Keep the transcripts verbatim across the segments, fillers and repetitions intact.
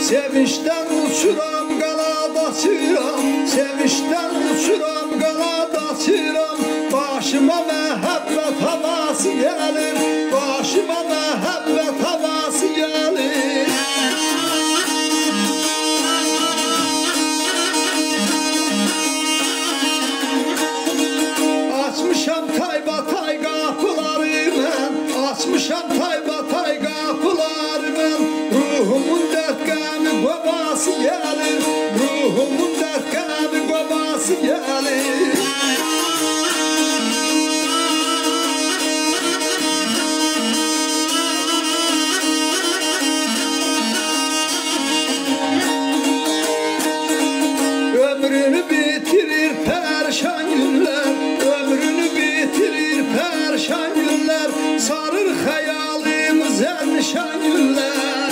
Sevinçten uçuram, qanad açıram, sevinçten uçuram, qanad açıram. Başıma məhəbbət havası gəlir, başıma məhəbbət havası gəlir. Açmışam taybatay qapıları mən, açmışam taybatay qapıları mən. Ruhumun dərd qəmi qobası gəlir, ruhumun dərd qəmi qobası gəlir. Ömrünü bitirir pərişan günlər, ömrünü bitirir pərişan günlər. Sarır xəyalım zərnişan günlər.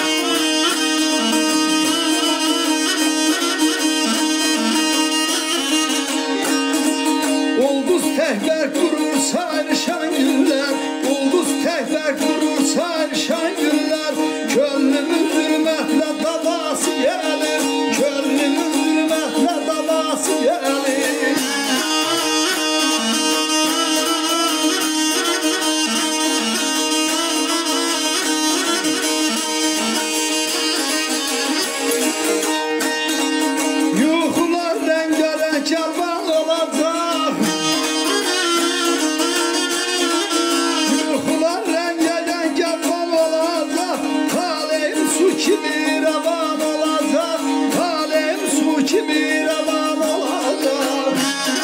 Ulduz təhvər qurur sayrışan günlər, ulduz təhvər qurur sayrışan günlər. Könlümün zülmətlə davası gəlir, könlümün zülmətlə davası gəlir. Yuxular rəngarəng əlvan olacaq, yuxular rəngarəng əlvan olacaq. Taleyim su kimi rəvan olacaq, taleyim su kimi rəvan olacaq.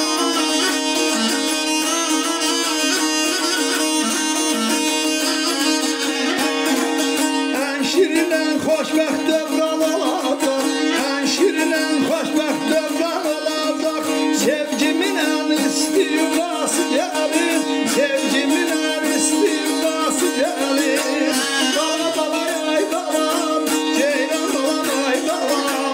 Ən şirin, ən xoşbəxt dövran olacaq, ən şirin, ən xoşbəxt dövran olacaq. Sevgimin ən isti yuvası gəlir, sevgimin ən isti yuvası gəlir. Bala bala ay balam, ceylan balam ay balam.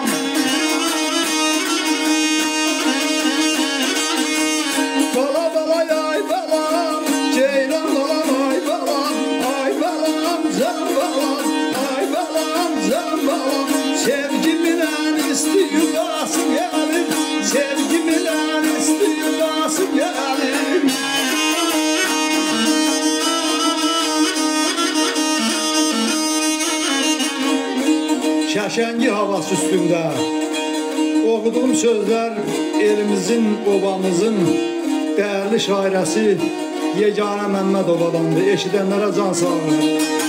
Bala bala ay balam, ceylan balam ay balam. Ay balam, can balam, ay balam, can balam. Sevgimin ən isti yuvası gəlir, sevgimin ən isti yuvası gəlir. Şəşəngi havası üstündə oxuduğum sözlər elimizin, obamızın dəyərli şairəsi Yeganə Məmmədovadandır. Eşidənlərə can sağlığı.